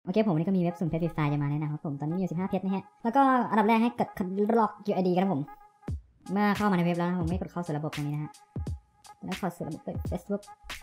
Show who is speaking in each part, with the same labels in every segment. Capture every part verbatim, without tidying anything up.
Speaker 1: โอเคผมวันนี้ก็มีเว็บสุ่มเพชรฟรีไฟล์จะมาแนะนำครับผมตอนนี้มีอยู่สิบห้าเพชรนะฮะแล้วก็อันดับแรกให้กดล็อก ยู ไอ ดี กันนะผมเมื่อเข้ามาในเว็บแล้วผมไม่กดเข้าสู่ระบบตรงนี้นะฮะแล้วเข้าสู่ระบบ Facebook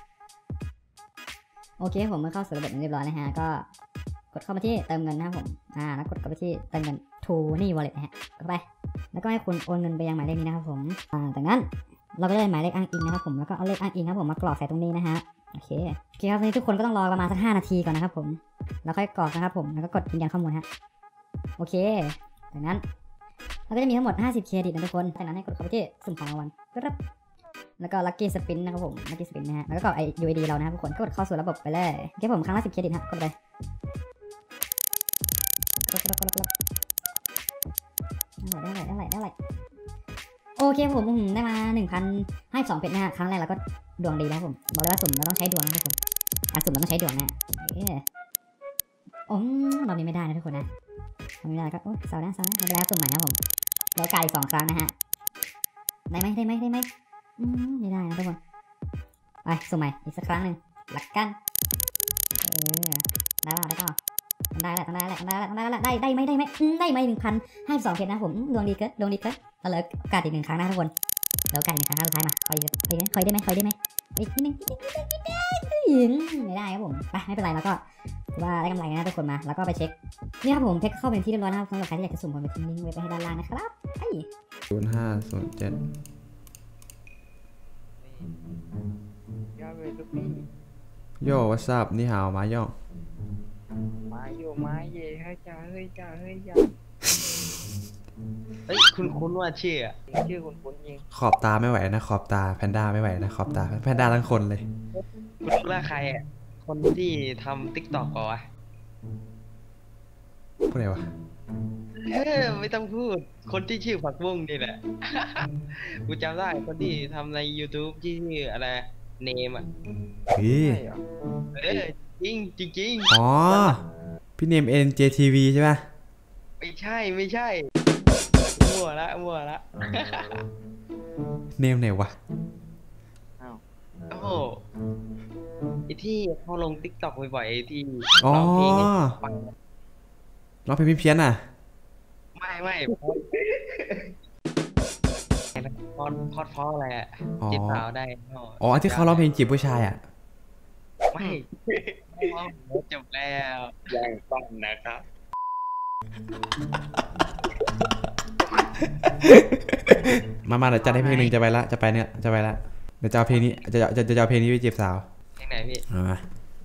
Speaker 1: โอเคผมเมื่อเข้าสู่ระบบเรียบร้อยนะฮะก็กดเข้ามาที่เติมเงินนะครับผมอ่าแล้วกดเข้าไปที่เติมเงิน ทูนี่ Wallet นะฮะกดไปแล้วก็ให้คุณโอนเงินไปยังหมายเลขนี้นะครับผมอ่าจากนั้นเราก็ได้หมายเลขอ้างอิงนะครับผมแล้วก็เอาเลขอ้างอิงครับผมมากรอกใส่ตรงนี้นะฮะโอเคโอเคครับตอนนี้ทุกคนก็ต้องรอประมาณสักห้านาทีก่อนนะครับผมแล้วค่อยกรอกนะครับผมแล้วก็กดยืนยันข้อมูลฮะโอเคจากนั้นเราก็จะมีทั้งหมดห้าสิบเครดิตนะทุกคนจากนั้นให้กดเข้าไปที่สุ่มของรางวัลครับแล้วก็ Lucky Spin นะครับผม Lucky Spin นะฮะแล้วก็กรอกไอ้ ยู ไอ ดี เรานะครับทุกคนกดเข้าสู่ระบบไปเลยโอเคผมครั้งละสิบเครดิตฮะกดไปกดกดกดกดได้ไหลได้ไหลได้ไหลโอเคผมได้มา หนึ่งพันห้าสิบสอง เพชรนะฮะครั้งแรกเราก็ดวงดีแล้วผมบอกเลยว่าสุ่มเราต้องใช้ดวงนะทุกคนอ่ะสุ่มเราต้องใช้ดวงนะเออโอ้เรานี้ไม่ได้นะทุกคนนะเราไม่ได้ก็โอ้เศร้านะเศร้านะไม่เป็นไรสุ่มใหม่นะผมแล้วกาอีกสองครั้งนะฮะได้ไหมได้ไหมได้ไหมอืมไม่ได้นะทุกคนไปสุ่มใหม่อีกสักครั้งหนึ่งหลักกันเออได้ป่ะได้ป่ะได้แหละได้แหละได้แหละได้แหละได้ได้ไหมได้ไหมได้ไหมหนึ่งพันห้าสิบสองเพชรนะผมดวงดีเกินดวงดีเกินเราเหลือโอกาสอีกหนึ่งครั้งนะทุกคนเดี๋ยวโอกาสอีกหนึ่งครั้งสุดท้ายมาคอยคอยคอยได้ไหมคอยได้ไหมอีกนิดนึงไม่ได้ครับผมไปไม่เป็นไรแล้วก็ว่าได้กำไรนะทุกคนมาแล้วก็ไปเช็คนี่ครับผมเพชรเข้าเป็นที่เรียบร้อยนะครับสำหรับใครที่อยากจะสุ่มผมไปทิ้งลิงก์ไว้ให้ด้านล่างนะครับไอ้
Speaker 2: ศูนย์ห้าศูนย์เจ็ดโย่วัสดุนี่หาวมาย่อง
Speaker 3: มาโยมาเย่เฮ้ยจ้าเฮ้ยจ้าเฮ้ยจ้าเฮ้ยคุณคุณว่าชื่อชื่อคุณคุณยิง
Speaker 2: ขอบตาไม่ไหวนะขอบตาแพนด้าไม่ไหวนะขอบตาแพนด้าทั้งคนเลย
Speaker 3: คุณว่าใครอ่ะคนที่ทำติ๊กต็อกก่อนวะ
Speaker 2: พูดอะไรวะ
Speaker 3: เฮ้ยไม่ต้องพูดคนที่ชื่อผักบุ้งนี่แหละกูจำได้คนที่ทำใน ยูทูบ ที่ชื่ออะไรเนมอ่ะ
Speaker 2: เฮ้ย
Speaker 3: เออจริงจริงจริง
Speaker 2: อ๋อพี่เนม เอ็น เจ ที วี ใช่ป่ะ
Speaker 3: ไม่ใช่ไม่ใช่มั่วละมั่วละ
Speaker 2: เนมไหนวะ
Speaker 3: อ้าวโอ้โหไอที่เขาลงติ๊กต็อกบ่อยๆที่
Speaker 2: ร้องเพลงร้องเพลงเพี้ยนอ่ะ
Speaker 3: ไม่ไม่พอดพอดพออะไรอ่ะจีบสาวได้
Speaker 2: อ๋อที่เขาร้องเพลงจีบผู้ชายอ่ะ
Speaker 3: ไม่จบแล้วยังต้องนะครับ
Speaker 2: มามาเดี๋ยวจัดให้เพลงหนึ่งจะไปละจะไปเนี่ยจะไปละเดี๋ยวจะเอาเพลงนี้จะจะจะเอาเพลงนี้ไปจีบสาว
Speaker 3: เพลงไหนพี่
Speaker 2: มา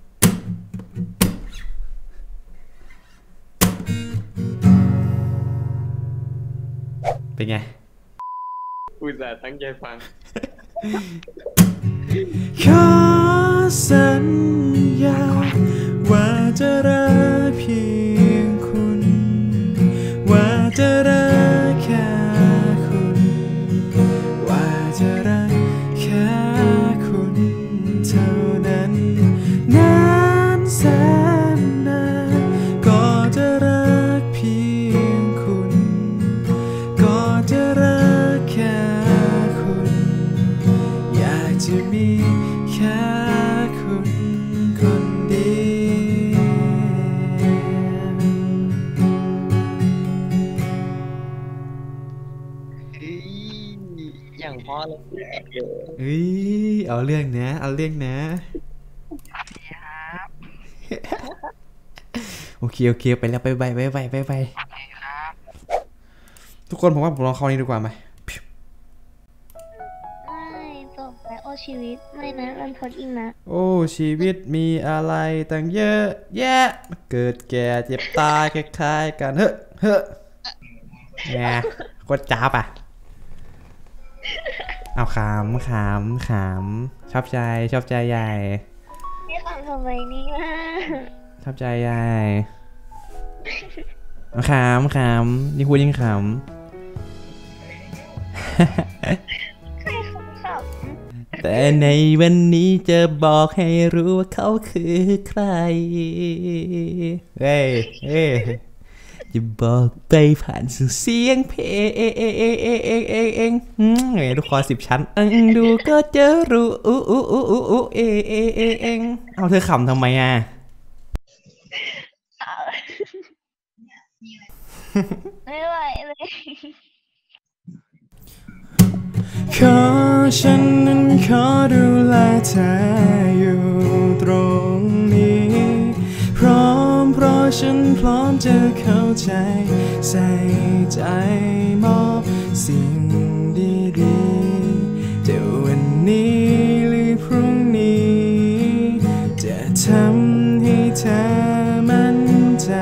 Speaker 2: เป็นไง
Speaker 3: อุตส่าห์ตั้งใจฟัง
Speaker 2: ขอสัญญาว่าจะรักเพียงคุณว่าจะรักแค่คุณว่าจะรักแค่คุณเท่านั้นนานแสนนานก็จะรักเพียงคุณก็จะรักแค่คุณอยากจะมีแค่คุณคนเดียว
Speaker 3: อย่างพอเลย
Speaker 2: เฮ้ยเอาเรื่องนะเอาเรื่องนะโอเคโอเคไปแล้วไปไปไปไปไปไปทุกคนผมว่าผมลองเข้านี้ดีกว่าไหม
Speaker 4: จบแล้วโอ้ชีวิตไม่นะรันทดอีกนะ
Speaker 2: โอ้ชีวิตมีอะไรตั้งเยอะแยะเกิดแก่เจ็บตายคล้ายๆกันเฮ้อเฮ้อแง่กดจ้าป่ะเอาขำขำขำชอบใจชอบใจใหญ่
Speaker 4: ไม่ขำทำไมนี่ล่ะ
Speaker 2: ชอบใจใหญ่เอาขำขำยิ่งพูดยิ่งขำแต่ในวันนี้จะบอกให้รู้ว่าเขาคือใครเฮ้ยเฮ้ยจะบอกไปผ่านสู่เสียงเพลงเองเองเองเองเองเองเองไงลูกคอสิบชั้นอังดูก็จะรู้อู้อู้อู้อู้เองเองเองเองเอาเธอขำทำไมอ่ะ
Speaker 4: ขำไม่ไหวเลย
Speaker 2: ขอฉันนั้นขอดูแลเธออยู่ตรงนี้พร้อมเพราะฉันพร้อมจะเข้าใจใส่ใจมอบสิ่งดีๆจะวันนี้หรือพรุ่งนี้จะทำให้เธอมั่นใจ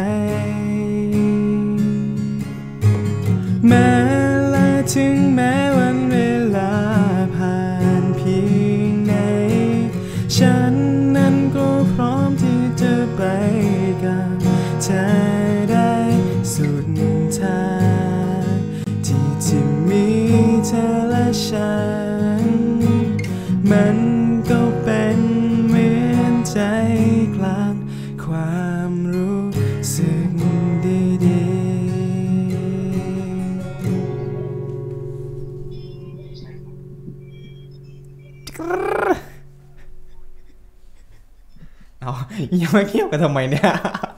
Speaker 2: แม้และถึงแม้วันเวลาผ่านเพียงไหนฉันนั้นก็พร้อมที่จะไปกับเธอได้สุดทางที่ที่มีเธอและฉันมันก็เป็นเหมือนใจกลางความรู้สึกดีๆเอายังไม่เงียบกันทำไมเนี่ย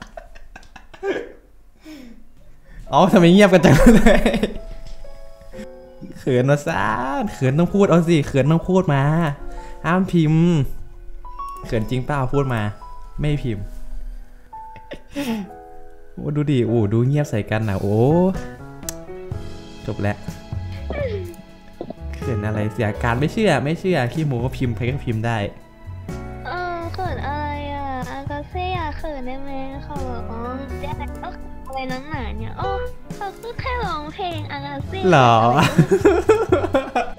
Speaker 2: เอาทำไมเงียบกันจังเลยเขินนะซ่าเขินต้องพูดเอาสิเขินต้องพูดมาห้ามพิมพ์เขินจริงเปล่าพูดมาไม่พิมพ์โอ้ดูดิโอ้ดูเงียบใส่กันนะโอ้จบแล้วเขินอะไรเสียการไม่เชื่อไม่เชื่อขี้โม้ก็พิมพ์ใครก็พิมพ์ได้
Speaker 4: เออเขินอะไรอ่ะอากาเซ่อะเขินได้ไหมเขาบอกอ๋อแจ๊คเอออะไรนักหนาเนี่ยโอ้เขาก็แค่ร้องเพลงอากาเซ่
Speaker 2: หรอ